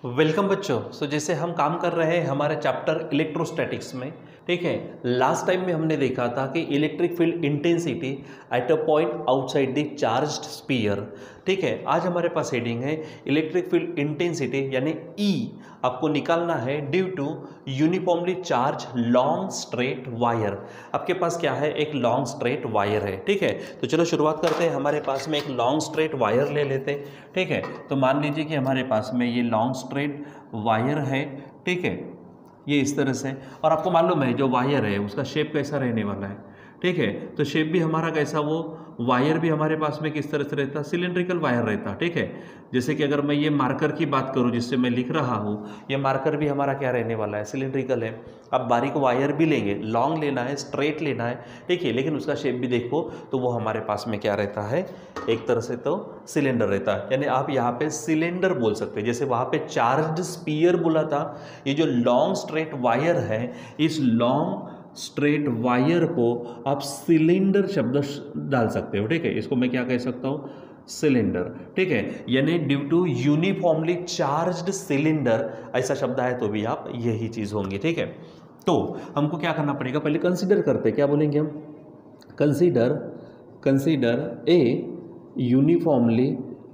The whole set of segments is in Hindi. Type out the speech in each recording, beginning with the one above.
वेलकम बच्चों। जैसे हम काम कर रहे हैं हमारे चैप्टर इलेक्ट्रोस्टैटिक्स में, ठीक है। लास्ट टाइम में हमने देखा था कि electric field intensity at a point outside the charged sphere, ठीक है। आज हमारे पास हेडिंग है इलेक्ट्रिक फील्ड इंटेंसिटी यानी ई आपको निकालना है due to uniformly charge long straight wire. आपके पास क्या है, एक लॉन्ग स्ट्रेट वायर है, ठीक है। तो चलो शुरुआत करते हैं। हमारे पास में एक लॉन्ग स्ट्रेट वायर ले लेते हैं, ठीक है। तो मान लीजिए कि हमारे पास में ये लॉन्ग स्ट्रेट वायर है, ठीक है, ये इस तरह से। और आपको मालूम है जो वायर है उसका शेप कैसा रहने वाला है, ठीक है। तो शेप भी हमारा कैसा, वो वायर भी हमारे पास में किस तरह से रहता, सिलेंड्रिकल वायर रहता, ठीक है। जैसे कि अगर मैं ये मार्कर की बात करूँ जिससे मैं लिख रहा हूँ, ये मार्कर भी हमारा क्या रहने वाला है, सिलेंड्रिकल है। अब बारीक वायर भी लेंगे, लॉन्ग लेना है, स्ट्रेट लेना है, ठीक है, लेकिन उसका शेप भी देखो तो वो हमारे पास में क्या रहता है, एक तरह से तो सिलेंडर रहता है। यानी आप यहाँ पे सिलेंडर बोल सकते हैं। जैसे वहाँ पे चार्ज्ड स्फीयर बोला था, ये जो लॉन्ग स्ट्रेट वायर है, इस लॉन्ग स्ट्रेट वायर को आप सिलेंडर शब्द डाल सकते हो, ठीक है। इसको मैं क्या कह सकता हूँ, सिलेंडर, ठीक है। यानी due to uniformly charged cylinder ऐसा शब्द है तो भी आप यही चीज़ होंगी, ठीक है। तो हमको क्या करना पड़ेगा, पहले कंसीडर करते, क्या बोलेंगे हम, कंसीडर ए यूनिफॉर्मली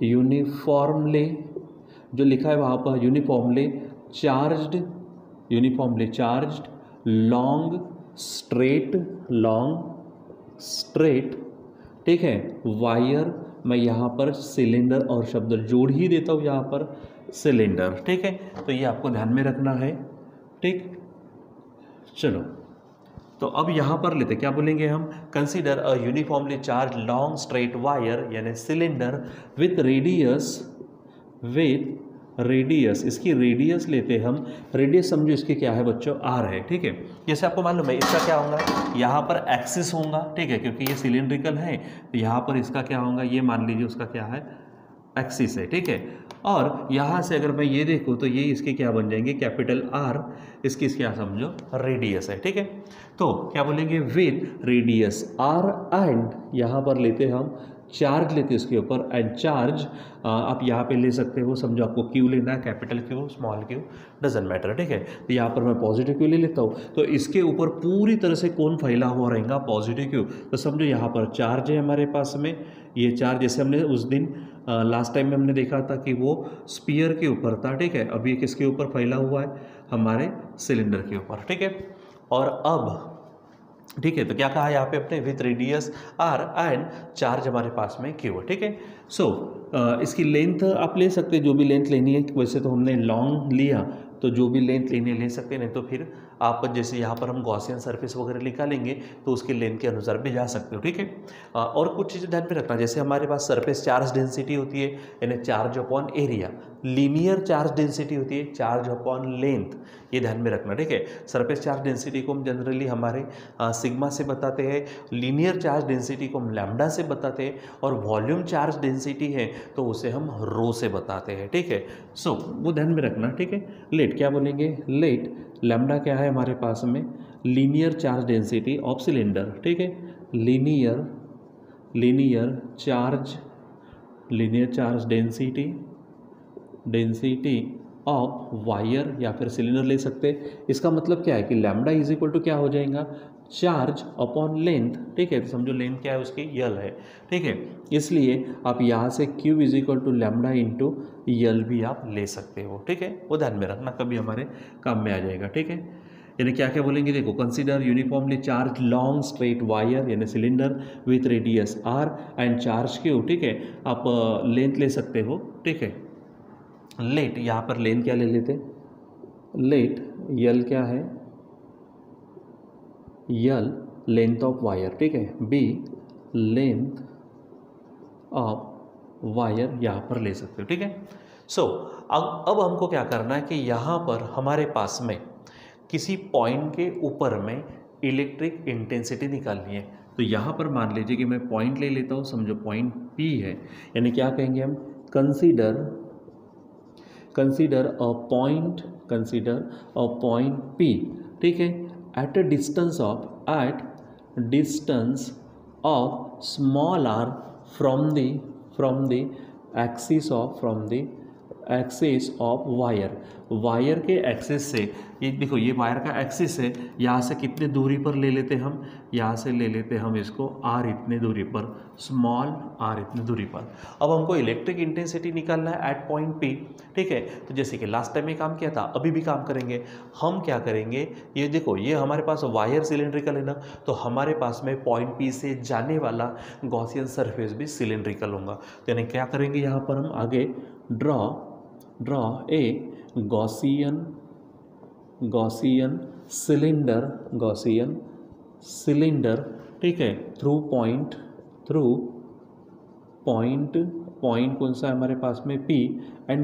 जो लिखा है वहाँ पर यूनिफॉर्मली चार्ज्ड लॉन्ग स्ट्रेट, ठीक है, वायर। मैं यहाँ पर सिलेंडर और शब्द जोड़ ही देता हूँ यहाँ पर, सिलेंडर, ठीक है। तो ये आपको ध्यान में रखना है, ठीक। चलो तो अब यहाँ पर लेते, क्या बोलेंगे हम, consider a uniformly charge long straight wire यानी सिलेंडर विथ रेडियस, इसकी रेडियस लेते हम, रेडियस समझो इसकी क्या है बच्चों, आर है, ठीक है। जैसे आपको मालूम है इसका क्या होगा, यहाँ पर एक्सिस होगा, ठीक है, क्योंकि ये सिलेंड्रिकल है तो यहाँ पर इसका क्या होगा, ये मान लीजिए उसका क्या है, एक्सिस है, ठीक है। और यहाँ से अगर मैं ये देखूँ तो ये इसके क्या बन जाएंगे, कैपिटल आर, इसकी क्या समझो, रेडियस है, ठीक है। तो क्या बोलेंगे, विथ रेडियस आर एंड यहाँ पर लेते हम चार्ज, लेते इसके ऊपर एंड चार्ज आप यहाँ पे ले सकते हो, समझो आपको क्यू लेना है, capital Q, small Q, doesn't matter, ठीक है। तो यहाँ पर मैं पॉजिटिव क्यू ले लेता हूँ, तो इसके ऊपर पूरी तरह से कौन फैला हुआ रहेगा, पॉजिटिव क्यू। तो समझो यहाँ पर चार्ज है हमारे पास में, ये चार्ज जैसे हमने उस दिन लास्ट टाइम में हमने देखा था कि वो स्पीयर के ऊपर था, ठीक है। अब ये किसके ऊपर फैला हुआ है, हमारे सिलेंडर के ऊपर, ठीक है। और अब ठीक है, तो क्या कहा है यहाँ पे अपने, with radius R and charge हमारे पास में क्यू, ठीक है। सो इसकी लेंथ आप ले सकते हैं, जो भी लेंथ लेनी है, वैसे तो हमने लॉन्ग लिया तो जो भी लेंथ लेनी है ले सकते हैं, नहीं तो फिर आप जैसे यहाँ पर हम गॉसियन सरफेस वगैरह निकालेंगे तो उसके लेंथ के अनुसार भी जा सकते हो, ठीक है। और कुछ चीज़ें ध्यान में रखना, जैसे हमारे पास सरफेस चार्ज डेंसिटी होती है यानी charge upon area, linear charge density होती है चार्ज अपॉन लेंथ, ये ध्यान में रखना, ठीक है। सरफेस चार्ज डेंसिटी को हम जनरली हमारे सिग्मा से बताते हैं, लीनियर चार्ज डेंसिटी को हम लैम्डा से बताते हैं, और वॉल्यूम चार्ज डेंसिटी है तो उसे हम रो से बताते हैं, ठीक है। सो वो ध्यान में रखना, ठीक है। लेट क्या बोलेंगे, लेट लैम्डा क्या है हमारे पास में, linear charge density of cylinder, ठीक है। Linear charge density of wire या फिर सिलेंडर ले सकते हैं। इसका मतलब क्या है कि लैम्डा इज इक्वल टू क्या हो जाएगा, चार्ज अपॉन लेंथ, ठीक है। तो समझो लेंथ क्या है उसकी, यल है, ठीक है। इसलिए आप यहाँ से Q is equal to lambda into L भी आप ले सकते हो, ठीक है। वो ध्यान में रखना, कभी हमारे काम में आ जाएगा, ठीक है। यानी क्या क्या बोलेंगे, देखो, consider uniformly charge long straight wire यानी cylinder with radius R and charge Q, ठीक है। आप लेंथ ले सकते हो, ठीक है। लेट, यहाँ पर लेंथ क्या ले लेते, लेट यल क्या है, यल लेंथ ऑफ वायर, ठीक है, बी लेंथ ऑफ वायर यहाँ पर ले सकते हो, ठीक है। सो अब हमको क्या करना है कि यहाँ पर हमारे पास में किसी पॉइंट के ऊपर में इलेक्ट्रिक इंटेंसिटी निकालनी है। तो यहाँ पर मान लीजिए कि मैं पॉइंट ले लेता हूँ, समझो पॉइंट P है, यानी क्या कहेंगे हम, कंसीडर अ पॉइंट P, ठीक है, at distance of small r from the axis of axis of wire, wire के एक्सिस से, ये देखो ये वायर का एक्सिस है, यहाँ से कितने दूरी पर ले लेते हम, यहाँ से ले लेते हम इसको आर इतने दूरी पर, स्मॉल आर इतने दूरी पर। अब हमको इलेक्ट्रिक इंटेंसिटी निकालना है एट पॉइंट पी, ठीक है। तो जैसे कि लास्ट टाइम ये काम किया था, अभी भी काम करेंगे। हम क्या करेंगे, ये देखो ये हमारे पास वायर सिलेंड्रिकल है ना, तो हमारे पास में पॉइंट पी से जाने वाला गॉसियन सरफेस भी सिलेंड्रिकल होगा। तो यानी क्या करेंगे यहाँ पर हम आगे, ड्रॉ ए गॉसियन सिलेंडर, ठीक है, थ्रू पॉइंट कौन सा है हमारे पास में P, and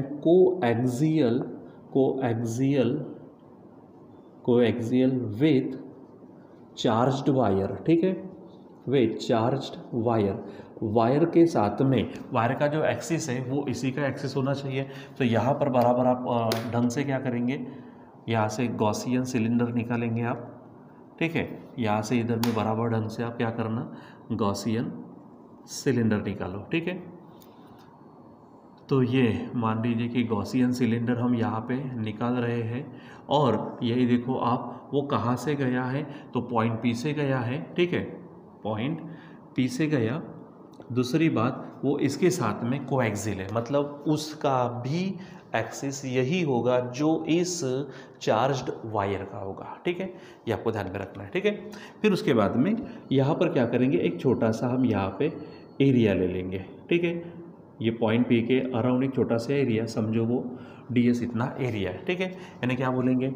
coaxial with charged wire, ठीक है, विथ चार्ज्ड वायर के साथ में, वायर का जो एक्सिस है वो इसी का एक्सिस होना चाहिए। तो यहाँ पर बराबर आप ढंग से क्या करेंगे, यहाँ से गॉसियन सिलेंडर निकालेंगे आप, ठीक है, यहाँ से इधर में बराबर ढंग से आप क्या करना, गॉसियन सिलेंडर निकालो, ठीक है। तो ये मान लीजिए कि गॉसियन सिलेंडर हम यहाँ पे निकाल रहे हैं, और यही देखो आप वो कहाँ से गया है, तो पॉइंट पी से गया है, ठीक है, पॉइंट पी से गया। दूसरी बात वो इसके साथ में कोएक्सियल है, मतलब उसका भी एक्सिस यही होगा जो इस चार्ज्ड वायर का होगा, ठीक है, ये आपको ध्यान में रखना है, ठीक है। फिर उसके बाद में यहाँ पर क्या करेंगे, एक छोटा सा हम यहाँ पे एरिया ले लेंगे, ठीक है, ये पॉइंट पी के अराउंड एक छोटा सा एरिया, समझो वो ds इतना एरिया है, ठीक है। यानी क्या बोलेंगे,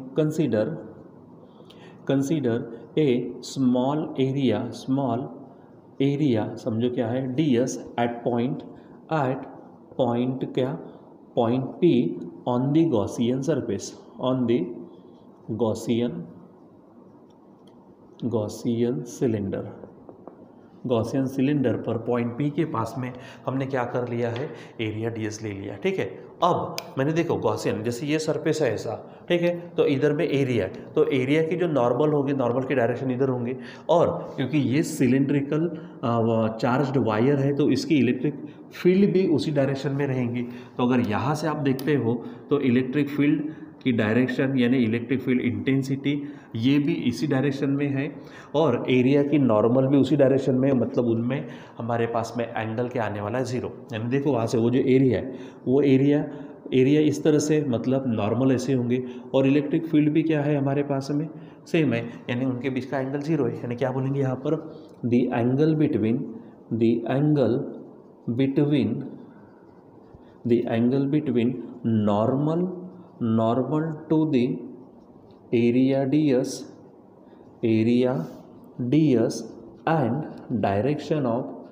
कंसीडर ए स्मॉल एरिया, समझो क्या है, ds एट पॉइंट क्या, point P on the Gaussian surface, on the Gaussian cylinder पर पॉइंट P के पास में हमने क्या कर लिया है, एरिया ds ले लिया, ठीक है। अब मैंने देखो गॉसियन, जैसे ये सरफेस है ऐसा, ठीक है, तो इधर में एरिया है, तो एरिया की जो नॉर्मल होगी, नॉर्मल की डायरेक्शन इधर होंगे, और क्योंकि ये सिलेंड्रिकल चार्ज्ड वायर है तो इसकी इलेक्ट्रिक फील्ड भी उसी डायरेक्शन में रहेंगी। तो अगर यहाँ से आप देखते हो तो इलेक्ट्रिक फील्ड की डायरेक्शन यानी इलेक्ट्रिक फील्ड इंटेंसिटी ये भी इसी डायरेक्शन में है, और एरिया की नॉर्मल भी उसी डायरेक्शन में, मतलब उनमें हमारे पास में एंगल क्या आने वाला है, जीरो। यानी देखो वहाँ से वो जो एरिया है वो एरिया इस तरह से, मतलब नॉर्मल ऐसे होंगे, और इलेक्ट्रिक फील्ड भी क्या है हमारे पास में सेम है, यानी उनके बीच का एंगल जीरो है। यानी क्या बोलेंगे यहाँ पर, the angle between normal to the area ds and direction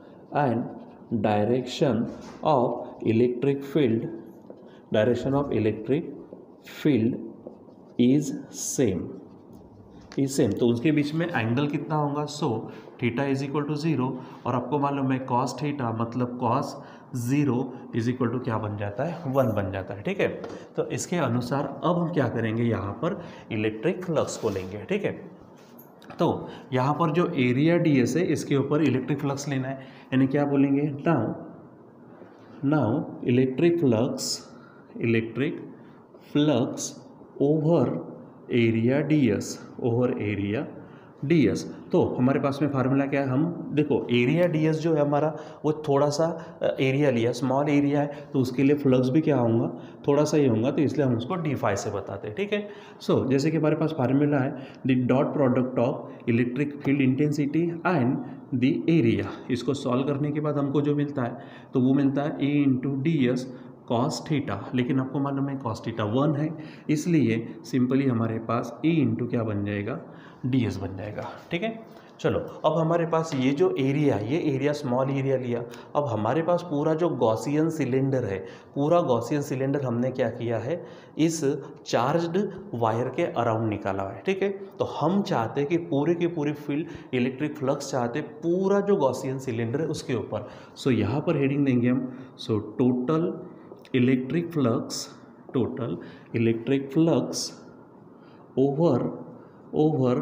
of electric field is same। तो उसके बीच में एंगल कितना होगा, so theta is equal to 0, और आपको मालूम है कॉस थीटा मतलब कॉस 0 इज इक्वल टू क्या बन जाता है, 1 बन जाता है, ठीक है। तो इसके अनुसार अब हम क्या करेंगे, यहाँ पर इलेक्ट्रिक फ्लक्स को लेंगे, ठीक है। तो यहाँ पर जो एरिया ds है इसके ऊपर इलेक्ट्रिक फ्लक्स लेना है, यानी क्या बोलेंगे, now electric flux over area ds। तो हमारे पास में फार्मूला क्या है, हम देखो एरिया ds जो है हमारा वो थोड़ा सा एरिया लिया, स्मॉल एरिया है, तो उसके लिए फ्लक्स भी क्या होगा, थोड़ा सा ही होगा, तो इसलिए हम उसको d से बताते हैं, ठीक है। सो जैसे कि हमारे पास फार्मूला है the dot product of electric field intensity and the area, इसको सॉल्व करने के बाद हमको जो मिलता है तो वो मिलता है a into ds cos theta, लेकिन आपको मालूम है कॉस थीटा 1 है, इसलिए सिंपली हमारे पास a इंटू क्या बन जाएगा, ds बन जाएगा, ठीक है। चलो अब हमारे पास ये जो एरिया स्मॉल एरिया लिया, अब हमारे पास पूरा जो गॉसियन सिलेंडर है, पूरा गॉसियन सिलेंडर हमने क्या किया है, इस चार्ज्ड वायर के अराउंड निकाला है, ठीक है। तो हम चाहते हैं कि पूरे की पूरी फील्ड इलेक्ट्रिक फ्लक्स चाहते पूरा जो गॉसियन सिलेंडर है उसके ऊपर। सो यहाँ पर हेडिंग देंगे हम, so total electric flux over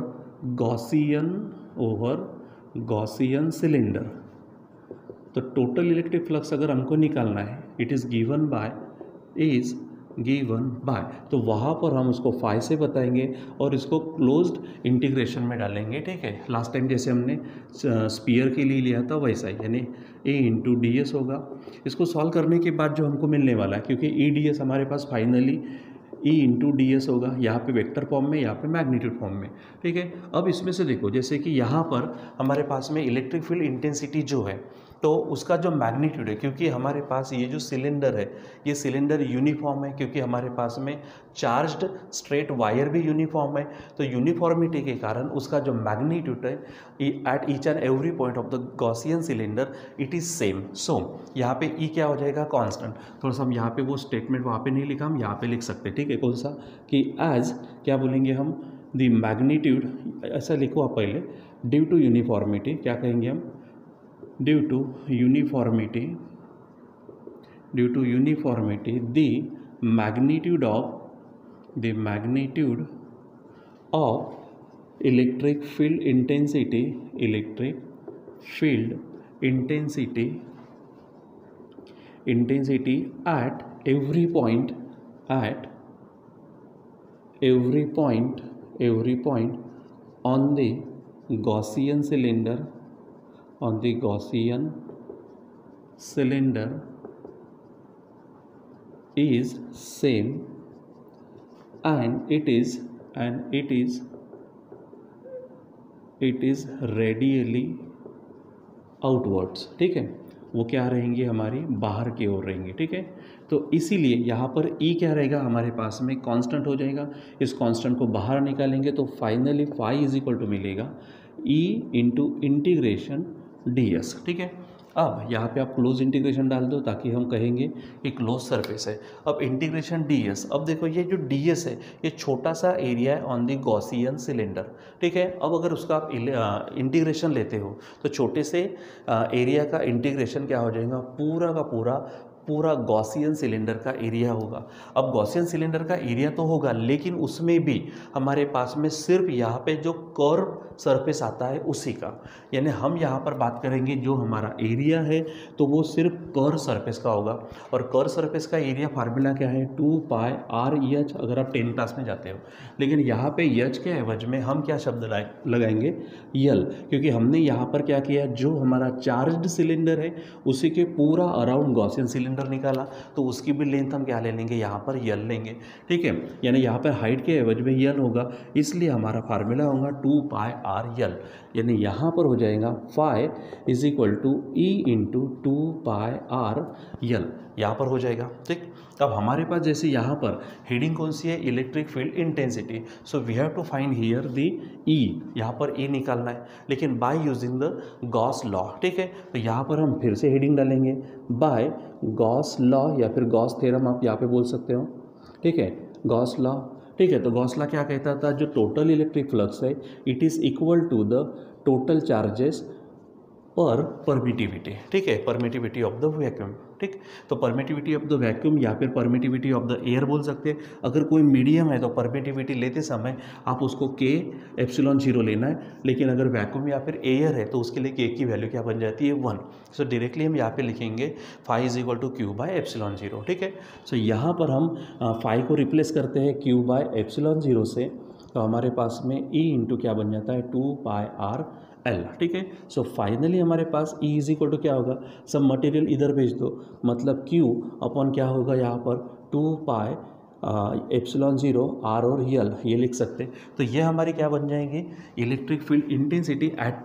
Gaussian cylinder. तो टोटल इलेक्ट्रिक फ्लक्स अगर हमको निकालना है, it is given by is given by, तो वहाँ पर हम उसको फाई से बताएंगे और इसको क्लोज्ड इंटीग्रेशन में डालेंगे, ठीक है। लास्ट टाइम जैसे हमने स्पीयर के लिए लिया था वैसा ही, यानी ए इंटू डी एस होगा। इसको सॉल्व करने के बाद जो हमको मिलने वाला है, क्योंकि ई डी एस हमारे पास finally E into D S होगा, यहाँ पे वेक्टर फॉर्म में, यहाँ पे मैग्नीट्यूड फॉर्म में, ठीक है। अब इसमें से देखो, जैसे कि यहाँ पर हमारे पास में इलेक्ट्रिक फील्ड इंटेंसिटी जो है, तो उसका जो मैग्नीट्यूड है, क्योंकि हमारे पास ये जो सिलेंडर है, ये सिलेंडर यूनिफॉर्म है, क्योंकि हमारे पास में चार्ज्ड स्ट्रेट वायर भी यूनिफॉर्म है, तो यूनिफॉर्मिटी के कारण उसका जो मैग्नीट्यूड है at each and every point of the Gaussian cylinder it is same. So यहाँ पे ई क्या हो जाएगा, कांस्टेंट। थोड़ा सा हम यहाँ पे वो स्टेटमेंट वहाँ पे नहीं लिखा, हम यहाँ पे लिख सकते हैं, ठीक है। कौन सा कि एज क्या बोलेंगे हम, द मैग्नीट्यूड, ऐसा लिखो आप पहले, ड्यू टू यूनिफॉर्मिटी, क्या कहेंगे हम, due to uniformity the magnitude of electric field intensity at every point on the Gaussian cylinder is same and it is radially outwards, ठीक है। वो क्या रहेंगी, हमारी बाहर की ओर रहेंगी, ठीक है। तो इसीलिए यहाँ पर ई क्या रहेगा, हमारे पास में कांस्टेंट हो जाएगा। इस कांस्टेंट को बाहर निकालेंगे तो finally phi is equal to मिलेगा E into integration D S, ठीक है। अब यहाँ पे आप क्लोज इंटीग्रेशन डाल दो ताकि हम कहेंगे कि क्लोज सरफेस है। अब इंटीग्रेशन डी एस, अब देखो ये जो डी एस है ये छोटा सा एरिया है ऑन द गॉसियन सिलेंडर, ठीक है। अब अगर उसका आप इंटीग्रेशन लेते हो तो छोटे से एरिया का इंटीग्रेशन क्या हो जाएगा, पूरा का पूरा गॉसियन सिलेंडर का एरिया होगा। अब गॉसियन सिलेंडर का एरिया तो होगा, लेकिन उसमें भी हमारे पास में सिर्फ यहाँ पे जो कर्व सरफेस आता है उसी का, यानी हम यहाँ पर बात करेंगे जो हमारा एरिया है तो वो सिर्फ कर्व सरफेस का होगा। और कर्व सरफेस का एरिया फार्मूला क्या है, 2 पाई आर एच, अगर आप 10 क्लास में जाते हो। लेकिन यहाँ पे एच के एवज में हम क्या शब्द लगाएंगे, यल, क्योंकि हमने यहाँ पर क्या किया, जो हमारा चार्ज्ड सिलेंडर है उसी के पूरा अराउंड गॉसियन सिलेंडर निकाला, तो उसकी भी लेंथ हम क्या ले लेंगे, यहाँ पर यल लेंगे, ठीक है। यानी यहाँ पर हाइट के एवज में यल होगा, इसलिए हमारा फार्मूला होगा 2 पाई आर यल, यानी यहाँ पर हो जाएगा phi is equal to E into 2 pi R L, यहाँ पर हो जाएगा, ठीक। अब हमारे पास जैसे यहाँ पर हेडिंग कौन सी है, electric field intensity, so we have to find here the E, यहाँ पर ई निकालना है, लेकिन by using the Gauss law, ठीक है। तो यहाँ पर हम फिर से हेडिंग डालेंगे बाय गॉस लॉ या फिर गॉस थ्योरम आप यहाँ पे बोल सकते हो, ठीक है, गॉस लॉ, ठीक है। तो गॉस लॉ क्या कहता था, जो टोटल इलेक्ट्रिक फ्लक्स है it is equal to the total charges पर परमिटिविटी, ठीक है, परमिटिविटी ऑफ द वैक्यूम, ठीक। तो परमिटिविटी ऑफ द वैक्यूम या फिर परमिटिविटी ऑफ द एयर बोल सकते हैं। अगर कोई मीडियम है तो परमिटिविटी लेते समय आप उसको के एप्सिलॉन 0 लेना है, लेकिन अगर वैक्यूम या फिर एयर है तो उसके लिए के की वैल्यू क्या बन जाती है, 1। सो डायरेक्टली हम यहाँ पे लिखेंगे phi is equal to Q by epsilon 0, ठीक है। सो यहाँ पर हम फाई को रिप्लेस करते हैं क्यू बाय एप्सिलॉन 0 से, तो हमारे पास में ई इंटू क्या बन जाता है, 2 पाई आर एल, ठीक है। सो फाइनली हमारे पास ई इज इक्वल टू क्या होगा, सब मटेरियल इधर भेज दो, मतलब क्यू अपॉन क्या होगा यहाँ पर 2 पाई एप्सिलॉन 0 आर और यल, ये लिख सकते। तो ये हमारी क्या बन जाएंगे, electric field intensity at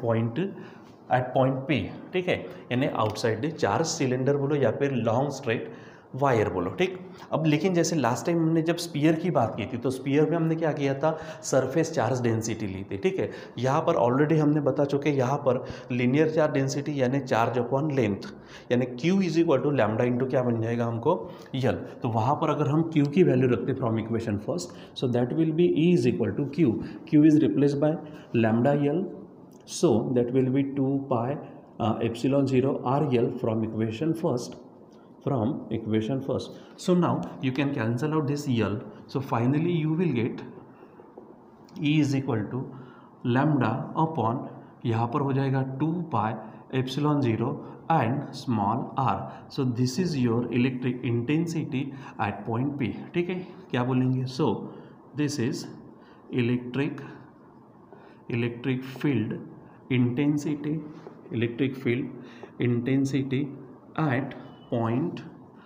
point पे, ठीक है, यानी आउटसाइड द चार्ज सिलेंडर बोलो या फिर लॉन्ग स्ट्रेट वायर बोलो, ठीक। अब लेकिन जैसे लास्ट टाइम हमने जब स्पीयर की बात की थी तो स्पीयर में हमने क्या किया था, सरफेस चार्ज डेंसिटी ली थी, ठीक है। यहाँ पर ऑलरेडी हमने बता चुके, यहाँ पर लीनियर चार्ज डेंसिटी यानी चार्ज अपॉन लेंथ, यानी Q is equal to lambda into क्या बन जाएगा हमको, यल। तो वहाँ पर अगर हम Q की वैल्यू रखते from equation first, so that will be E is equal to Q is replace by lambda L, so that will be 2 pi epsilon 0 R L from equation first. So now you can cancel out this L. So finally you will get E is equal to lambda upon, यहाँ पर हो जाएगा 2 pi epsilon 0 and small R. So this is your electric intensity at point P. ठीक है, क्या बोलेंगे? So this is electric field intensity at point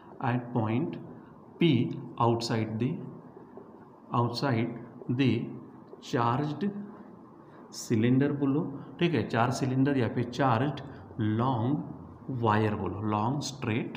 P outside the charged cylinder बोलो। ठीक है, चार्ज सिलेंडर या फिर चार्ज्ड लॉन्ग वायर बोलो, लॉन्ग स्ट्रेट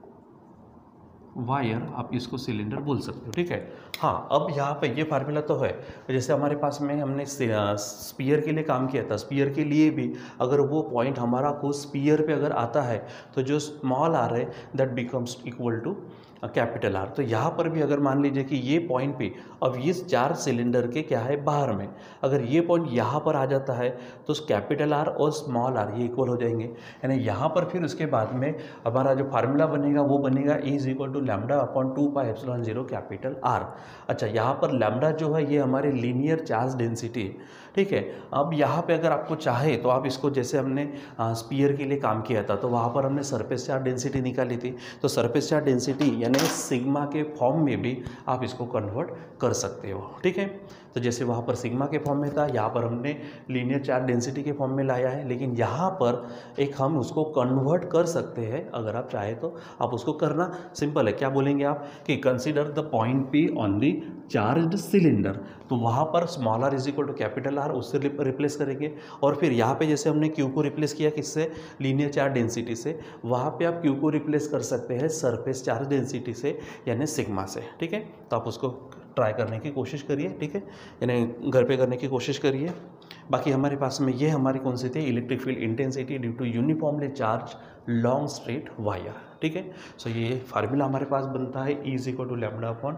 वायर आप इसको सिलेंडर बोल सकते हो। ठीक है, हाँ, अब यहाँ पे ये फार्मूला तो है। जैसे हमारे पास में हमने स्पीयर के लिए काम किया था, स्पीयर के लिए भी अगर वो पॉइंट हमारा को स्पीयर पे अगर आता है तो जो स्मॉल आर है that becomes equal to capital R. तो यहाँ पर भी अगर मान लीजिए कि ये पॉइंट पे अब ये चार सिलेंडर के क्या है बाहर में, अगर ये पॉइंट यहाँ पर आ जाता है तो कैपिटल आर और स्मॉल आर ये इक्वल हो जाएंगे। यानी यहाँ पर फिर उसके बाद में हमारा जो फार्मूला बनेगा वो बनेगा E is equal to lambda upon 2πε0 capital R. अच्छा, यहाँ पर लैम्डा जो है ये हमारे लीनियर चार्ज डेंसिटी है। ठीक है, अब यहाँ पे अगर आपको चाहे तो आप इसको, जैसे हमने स्पीयर के लिए काम किया था तो वहाँ पर हमने सरफेस चार्ज डेंसिटी निकाली थी, तो सरफेस चार्ज डेंसिटी यानी सिग्मा के फॉर्म में भी आप इसको कन्वर्ट कर सकते हो। ठीक है, तो जैसे वहाँ पर सिग्मा के फॉर्म में था, यहाँ पर हमने लीनियर चार्ज डेंसिटी के फॉर्म में लाया है, लेकिन यहाँ पर एक हम उसको कन्वर्ट कर सकते हैं। अगर आप चाहे तो आप उसको करना सिंपल है। क्या बोलेंगे आप कि consider the point P on the charged cylinder, तो वहाँ पर small R is equal to capital R उससे रिप्लेस करेंगे। और फिर यहाँ पे जैसे हमने Q को रिप्लेस किया किससे, लीनियर चार्ज डेंसिटी से, वहाँ पे आप Q को रिप्लेस कर सकते हैं सरफेस चार्ज डेंसिटी से यानी सिग्मा से। ठीक है, तो आप उसको ट्राई करने की कोशिश करिए। ठीक है, यानी घर पे करने की कोशिश करिए। बाकी हमारे पास में ये हमारी कौन सी थी, electric field intensity due to uniformly charge long straight wire. ठीक है, सो ये फार्मूला हमारे पास बनता है E is equal to lambda upon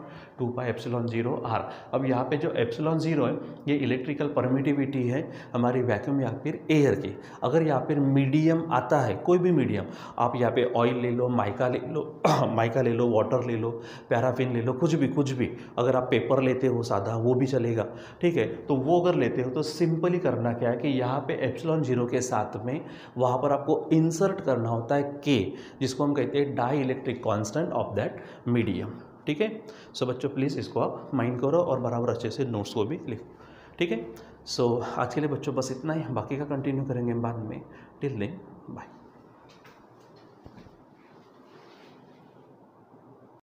2πε0 R. अब यहाँ पे जो ε0 है ये इलेक्ट्रिकल परमिटिविटी है हमारी वैक्यूम या फिर एयर की। अगर यहाँ पर मीडियम आता है, कोई भी मीडियम, आप यहाँ पे ऑयल ले लो, माइका ले लो, वाटर ले लो, पैराफिन ले लो, कुछ भी, अगर आप पेपर लेते हो सादा वो भी चलेगा। ठीक है, तो वो अगर लेते हो तो सिंपली करना क्या है कि यहाँ पे ε0 के साथ में वहाँ पर आपको इंसर्ट करना होता है K, जिसको हम कहते हैं dielectric constant of that medium. ठीक है, सो बच्चों प्लीज़ इसको आप माइंड करो और बराबर अच्छे से नोट्स को भी लिखो। ठीक है, सो आज के लिए बच्चों बस इतना ही, बाकी का कंटिन्यू करेंगे बाद में। Till then bye.